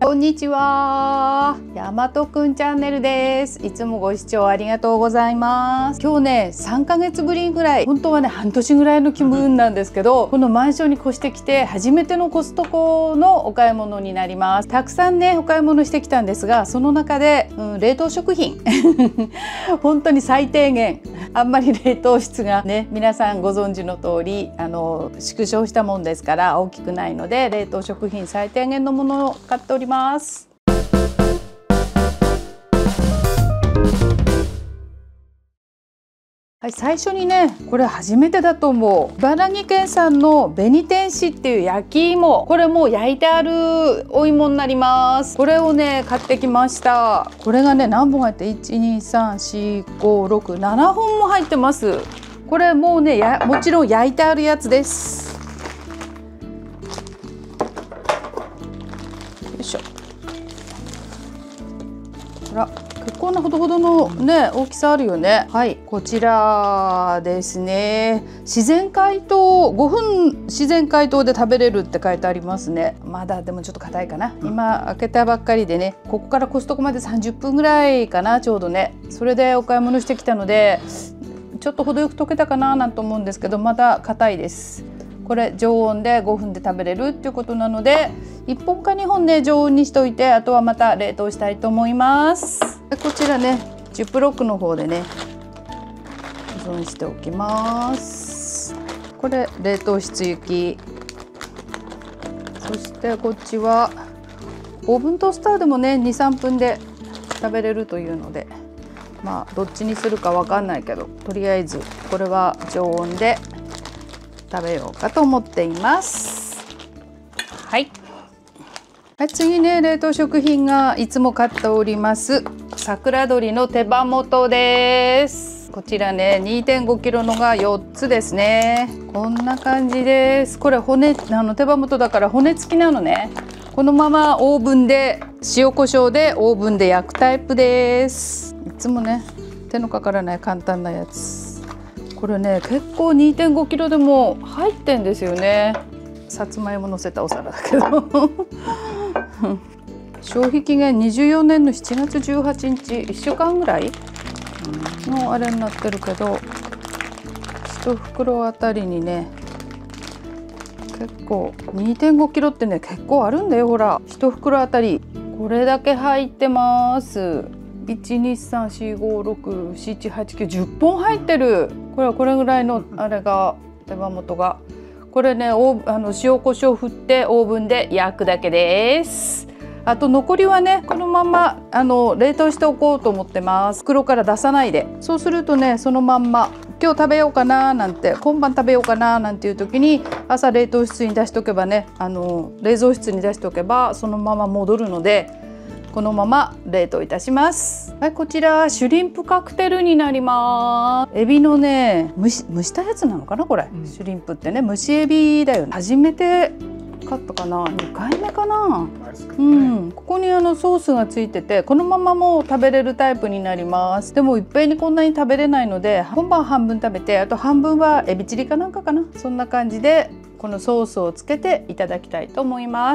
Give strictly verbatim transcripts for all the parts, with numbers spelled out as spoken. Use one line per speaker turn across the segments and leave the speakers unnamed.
こんにちは、やまとくんチャンネルです。いつもご視聴ありがとうございます。今日ね、さんかげつぶりぐらい、本当はね半年ぐらいの気分なんですけど、このマンションに越してきて初めてのコストコのお買い物になります。たくさんねお買い物してきたんですが、その中で、うん、冷凍食品本当に最低限、あんまり冷凍室がね、皆さんご存知の通りあの縮小したもんですから大きくないので、冷凍食品最低限のものを買っております。はい、最初にね、これ初めてだと思う、茨城県産の紅天使っていう焼き芋、これもう焼いてあるお芋になります。これをね買ってきました。これがね何本入って、いちにさんしごろくななほんも入ってます。これもうねやもちろん焼いてあるやつです。よいしょ。ほら、結構なほどほどのね大きさあるよね。はい、こちらですね。自然解凍、ごふん自然解凍で食べれるって書いてありますね。まだでもちょっと硬いかな。今開けたばっかりでね、ここからコストコまでさんじゅっぷんぐらいかな、ちょうどね。それでお買い物してきたので、ちょっと程よく溶けたかななんて思うんですけど、まだ硬いです。これ常温でごふんで食べれるっていうことなので、いっぽんかにほんで常温にしておいて、あとはまた冷凍したいと思います。でこちらね、ジップロックの方でね保存しておきます。これ冷凍室行き。そしてこっちはオーブントースターでもね にさんぷんで食べれるというので、まあどっちにするかわかんないけど、とりあえずこれは常温で食べようかと思っています。はい、はい、次ね、冷凍食品がいつも買っております桜鶏の手羽元です。こちらね にてんごキロのがよっつですね。こんな感じです。これ骨、あの手羽元だから骨付きなのね。このままオーブンで塩コショウでオーブンで焼くタイプです。いつもね手のかからない簡単なやつ。これね結構 にてんごキロでも入ってんですよね。さつまいものせたお皿だけど消費期限にじゅうよねんのしちがつじゅうはちにち、いっしゅうかんぐらいのあれになってるけど、いちふくろあたりにね結構 にてんごキロってね結構あるんだよ。ほら、いちふくろあたりこれだけ入ってます。いちにさんしごろくしちはちきゅうじゅっぽん入ってる。これはこれぐらいのあれが手羽元が。これねおあの塩コショウ振ってオーブンで焼くだけです。あと残りはねこのままあの冷凍しておこうと思ってます。袋から出さないで。そうするとねそのまんま今日食べようかななんて、今晩食べようかななんていう時に朝冷凍室に出しておけばね、あの冷蔵室に出しておけばそのまま戻るので、このまま冷凍いたします。はい、こちらシュリンプカクテルになります。エビのね蒸し蒸したやつなのかなこれ、うん、シュリンプってね蒸しエビだよね。初めて買ったかな、にかいめかな。うん、ここにあのソースがついてて、このままもう食べれるタイプになります。でもいっぺんにこんなに食べれないので、今晩半分食べて、あと半分はエビチリかなんかかな。そんな感じでこのソースをつけていただきたいと思います。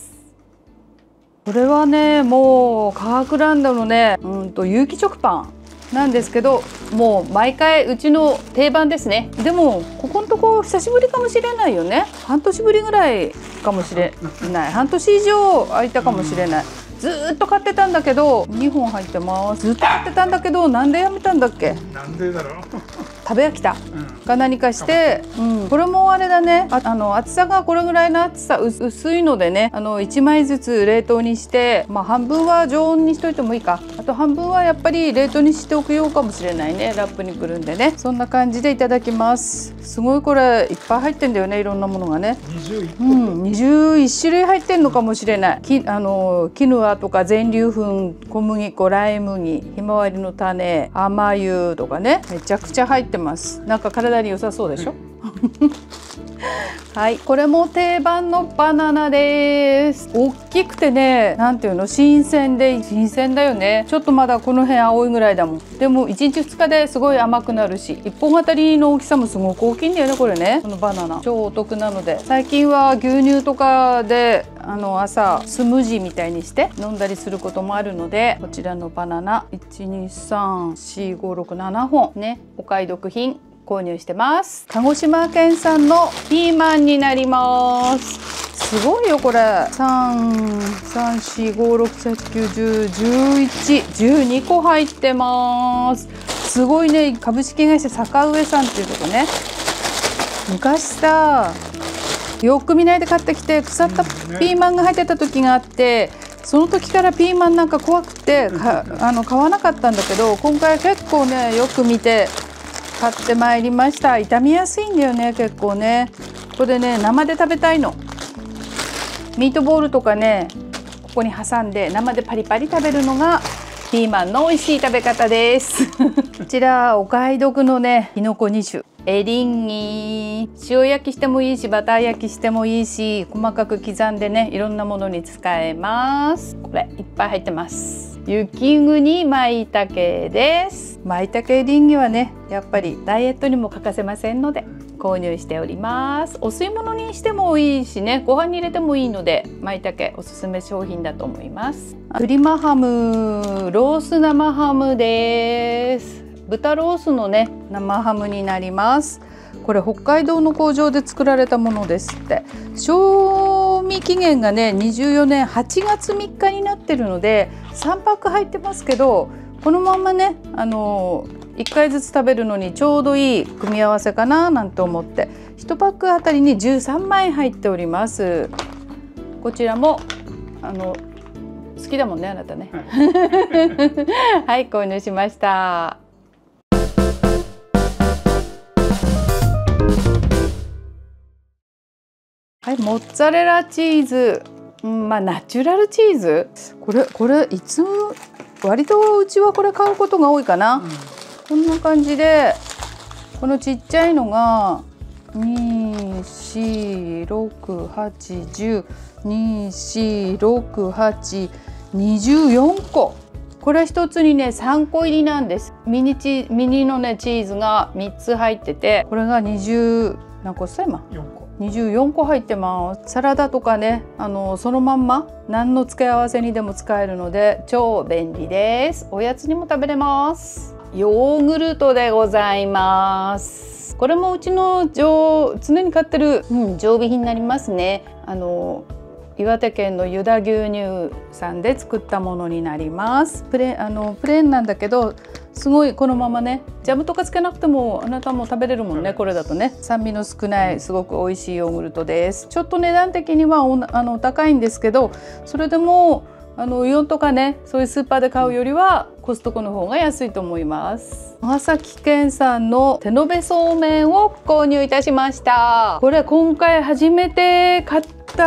これはねもうカークランドのね、うんと有機食パンなんですけど、もう毎回うちの定番ですね。でもここのとこ久しぶりかもしれないよね。半年ぶりぐらいかもしれない。半年以上空いたかもしれない。ずーっと買ってたんだけど、にほん入ってます。ずっと買ってたんだけど、なんでやめたんだっけ。
なんでだろう
食べ飽きた、うん、か何かして、うん、これもあれだね、ああの厚さがこれぐらいの厚さ、薄いのでね、あのいちまいずつ冷凍にして、まあ、半分は常温にしといてもいいか、あと半分はやっぱり冷凍にしておくようかもしれないね。ラップにくるんでね、そんな感じでいただきます。すごいこれいっぱい入ってんだよね、いろんなものがね。
にじゅういち、
うん、にじゅういちしゅるい入ってんのかもしれない。きあのキヌアとか全粒粉、小麦粉、ライ麦、ひまわりの種、甘油とかね、めちゃくちゃ入ってます。なんか体に良さそうでしょ。 はい、これも定番のバナナです。大きくてね、なんていうの、新鮮で新鮮だよね。ちょっとまだこの辺青いぐらいだもん。でもいちにちふつかですごい甘くなるし、いっぽんあたりの大きさもすごく大きいんだよね、これね。このバナナ超お得なので、最近は牛乳とかであの朝スムージーみたいにして飲んだりすることもあるので、こちらのバナナいちにさんよんごろくななほんね、お買い得品購入してます。鹿児島県産のピーマンになります。すごいよこれ。さん、さん、よん、ご、ろく、なな、きゅう、じゅう、じゅういち、じゅうにこ入ってます。すごいね。株式会社坂上さんっていうとこね。昔さ、よく見ないで買ってきて腐ったピーマンが入ってた時があって、その時からピーマンなんか怖くてかあの買わなかったんだけど、今回結構ねよく見て買ってまいりました。傷みやすいんだよね、結構ね。これね、生で食べたいの。ミートボールとかね、ここに挟んで生でパリパリ食べるのがピーマンの美味しい食べ方です。こちらお買い得のね、きのこにしゅ。エリンギ、塩焼きしてもいいし、バター焼きしてもいいし、細かく刻んでね、いろんなものに使えます。これいっぱい入ってます。雪国舞茸です。舞茸エリンギはね、やっぱりダイエットにも欠かせませんので購入しております。お吸い物にしてもいいしね、ご飯に入れてもいいので、舞茸おすすめ商品だと思います。プリマハム、ロース生ハムです。豚ロースのね、生ハムになります。これ北海道の工場で作られたものですって。賞味期限がねにじゅうよねんはちがつみっかになってるので、さんパック入ってますけど、このままねあのいっかいずつ食べるのにちょうどいい組み合わせかななんて思って、いちパックあたりにじゅうさんまい入っております。こちらもあの好きだもんね、あなたね。はい、購入しました。はい、モッツァレラチーズ、うん、まあナチュラルチーズ、これこれいつも割とうちはこれ買うことが多いかな、うん、こんな感じで、このちっちゃいのがに、よん、ろく、はち、じゅう、に、よん、ろく、はち、にじゅうよんこ。これ一つにねさんこ入りなんです。ミニチミニのねチーズがみっつ入ってて、これがにじゅう何個した今？よんこ。にじゅうよんこ入ってます。サラダとかね、あのそのまんま何の付け合わせにでも使えるので超便利です。おやつにも食べれます。ヨーグルトでございます。これもうちの常常に買ってる、うん、常備品になりますね。あの岩手県の湯田牛乳さんで作ったものになります。プレあのプレーンなんだけど、すごいこのままねジャムとかつけなくてもあなたも食べれるもんね。これだとね、酸味の少ないすごく美味しいヨーグルトです。ちょっと値段的にはおあの高いんですけど、それでもあのイオンとかね、そういうスーパーで買うよりはコストコの方が安いと思います。長崎県産の手延べそうめんを購入いたしました。これ今回初めて買った、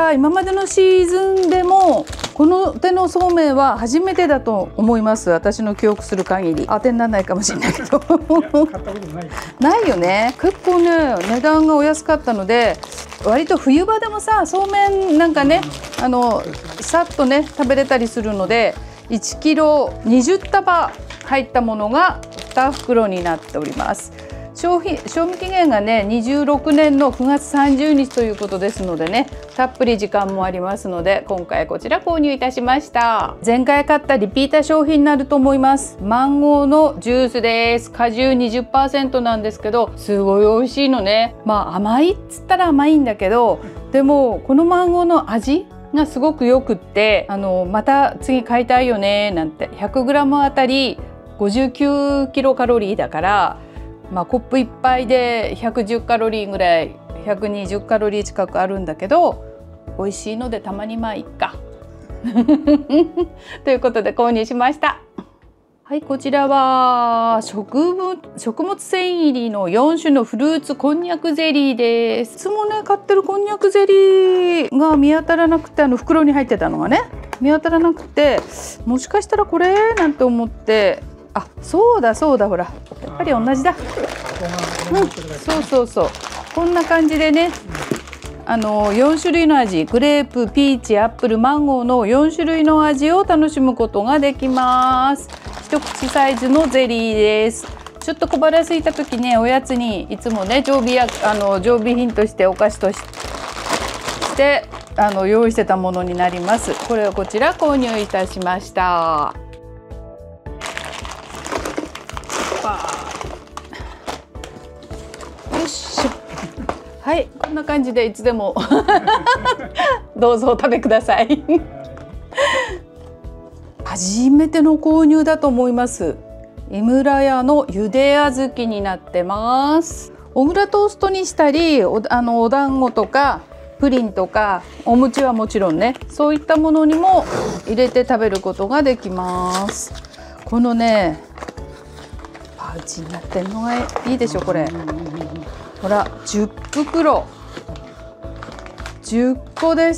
今までのシーズンでもこの手のそうめんは初めてだと思います。私の記憶する限り。当てにならないかもしれないけどないよね。結構ね値段がお安かったので、割と冬場でもさ、そうめんなんかね、あのさっとね食べれたりするので、いちキロにじゅうたば入ったものがにふくろになっております。消費賞味期限がねにじゅうろくねんのくがつさんじゅうにちということですのでね、たっぷり時間もありますので、今回こちら購入いたしました。前回買ったリピーター商品になると思います。マンゴーのジュースです。果汁 にじゅっパーセント なんですけど、すごい美味しいのね。まあ甘いっつったら甘いんだけど、でもこのマンゴーの味がすごくよくって、あのまた次買いたいよねなんて。 ひゃくグラム あたりごじゅうきゅうキロカロリーだから、まあ、コップいっぱいでひゃくじゅうカロリーぐらい、ひゃくにじゅうカロリー近くあるんだけど、美味しいのでたまにまあいっかということで購入しました。はい、こちらは食物、食物繊維入りのよんしゅのフルーツこんにゃくゼリーです。いつもね買ってるこんにゃくゼリーが見当たらなくて、あの袋に入ってたのがね見当たらなくて、もしかしたらこれなんて思って、あ、そうだそうだ、ほらやっぱり同じだ。うん、そうそうそう、 こんな感じでね、あのよん種類の味、グレープ、ピーチ、アップル、マンゴーのよん種類の味を楽しむことができます。一口サイズのゼリーです。ちょっと小腹空いた時ね、おやつにいつもね、常備やあの常備品としてお菓子としてあの用意してたものになります。これをこちら購入いたしました。よいしょ。はい、こんな感じでいつでもどうぞお食べください。初めての購入だと思います。井村屋のゆで小豆になってます。小倉トーストにしたり、おあのお団子とかプリンとかお餅はもちろんね、そういったものにも入れて食べることができます。このねパウチになってるのがいいでしょ。これほらじゅっぷくろじゅっこです。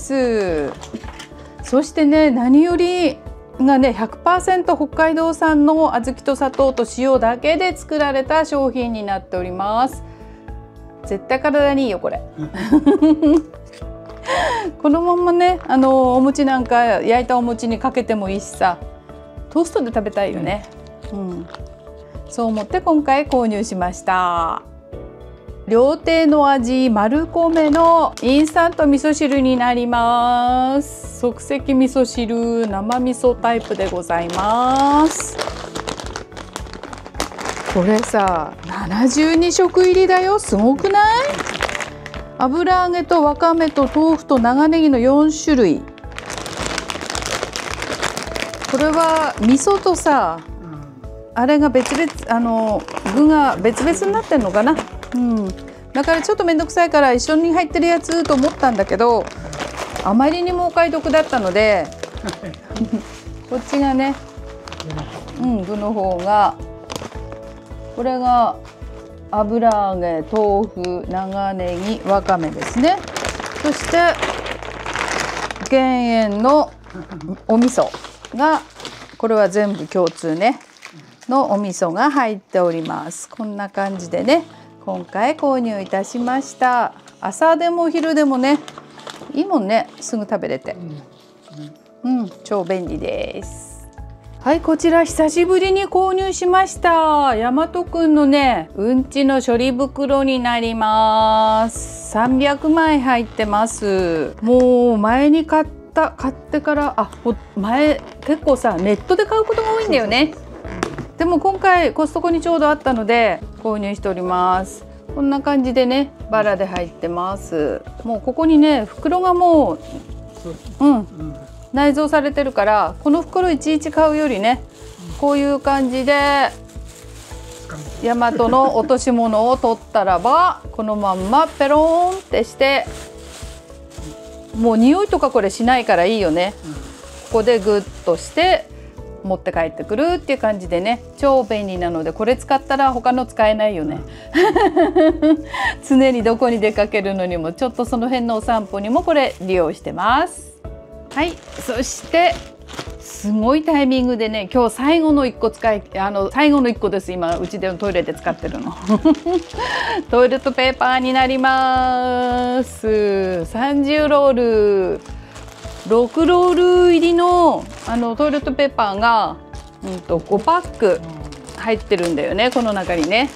そしてね、何よりがね ひゃくパーセント 北海道産の小豆と砂糖と塩だけで作られた商品になっております。絶対体にいいよこれ。このままね、あのお餅なんか焼いたお餅にかけてもいいしさ、トーストで食べたいよね。うん、そう思って今回購入しました。料亭の味マルコメのインスタント味噌汁になります。即席味噌汁生味噌タイプでございます。これさななじゅうにしょく入りだよ。すごくない？油揚げとわかめと豆腐と長ネギのよんしゅるい。これは味噌とさ、あれが別々、あの具が別々になってんのかな。うん、だからちょっと面倒くさいから一緒に入ってるやつと思ったんだけど、あまりにもお買い得だったのでこっちがね、うん、具の方がこれが油揚げ、豆腐、長ネギ、わかめですね。そして減塩のお味噌が、これは全部共通ねのお味噌が入っております。こんな感じでね、今回購入いたしました。朝でも昼でもね、いいもんね、すぐ食べれて、うん、うん、超便利です。はい、こちら久しぶりに購入しました。大和くんのね、うんちの処理袋になります。さんびゃくまい入ってます。もう前に買った買ってからあ前結構さネットで買うことが多いんだよね。でも今回コストコにちょうどあったので購入しております。こんな感じでね、バラで入ってます。もうここにね、袋がもう、うん、内蔵されてるから、この袋いちいち買うよりね、こういう感じで大和の落とし物を取ったらば、このまんまペローンってして、もう匂いとかこれしないからいいよね。ここでグッとして持って帰ってくるっていう感じでね、超便利なので、これ使ったら他の使えないよね。常にどこに出かけるのにも、ちょっとその辺のお散歩にもこれ利用してます。はい、そしてすごいタイミングでね、今日最後のいっこ使いあの最後のいっこです。今うちでのトイレで使ってるのトイレットペーパーになります。さんじゅうロールろくロール入りのあのトイレットペーパーが、うんとごパック入ってるんだよね、この中にね。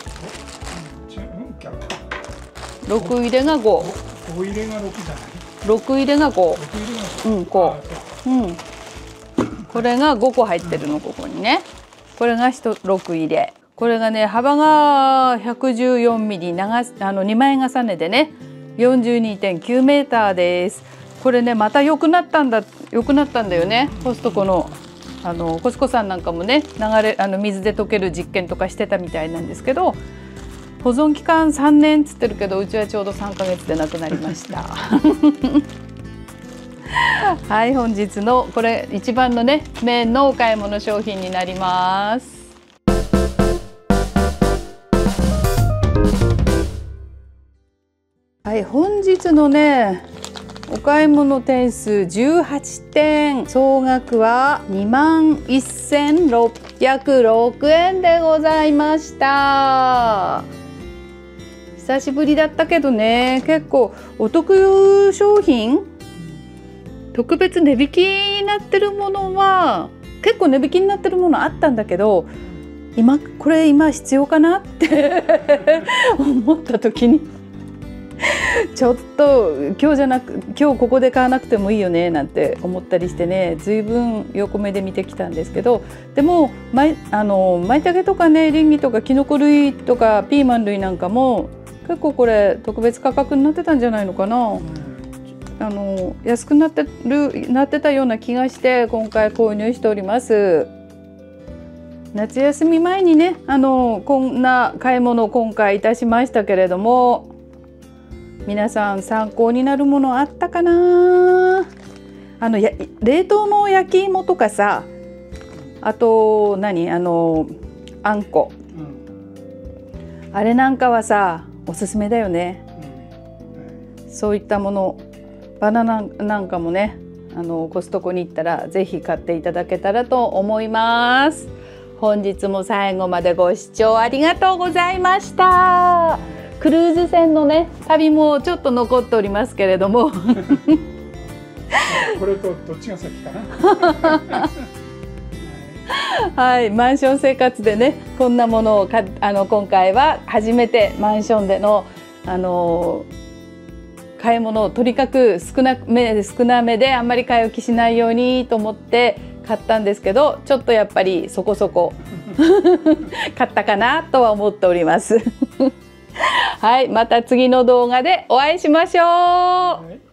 ろく入れがご。
ご入れがろくじゃない。
ろく入れがご。うん、こう。うん。これがごこ入ってるの、ここにね。これがろく入れ。これがね、幅がひゃくじゅうよんミリ、長あのにまい重ねでね、よんじゅうにてんきゅうメーターです。これね、また良くなったんだ良くなったんだよね。コストコのあのコスコさんなんかもね、流れあの水で溶ける実験とかしてたみたいなんですけど、保存期間さんねんっつってるけど、うちはちょうどさんかげつでなくなりましたはい、本日のこれ一番のね、メインのお買い物商品になります。はい、本日のねお買い物点数じゅうはってん、総額はにまんせんろっぴゃくろくえんでございました。 久しぶりだったけどね、結構お得商品、特別値引きになってるものは結構値引きになってるものあったんだけど、今これ今必要かなって思った時にちょっと今日じゃなく今日ここで買わなくてもいいよねなんて思ったりしてね、随分横目で見てきたんですけど、でもまいあの舞茸とかね、リンギとかきのこ類とかピーマン類なんかも結構これ特別価格になってたんじゃないのかな。あの安くなってるなってたような気がして今回購入しております。夏休み前にね、あのこんな買い物を今回いたしましたけれども、皆さん参考になるものあったかな。あのや冷凍の焼き芋とかさ、あと何あのあんこ、うん、あれなんかはさおすすめだよね、うん、そういったもの、バナナなんかもね、あのコストコに行ったらぜひ買っていただけたらと思います。本日も最後までご視聴ありがとうございました。クルーズ船のね旅もちょっと残っておりますけれども
これとどっちが先かな
はい、マンション生活でねこんなものをかあの今回は初めてマンションでのあの買い物をとにかく少なめ少なめであんまり買い置きしないようにと思って買ったんですけど、ちょっとやっぱりそこそこ買ったかなとは思っておりますはい、また次の動画でお会いしましょう。はい。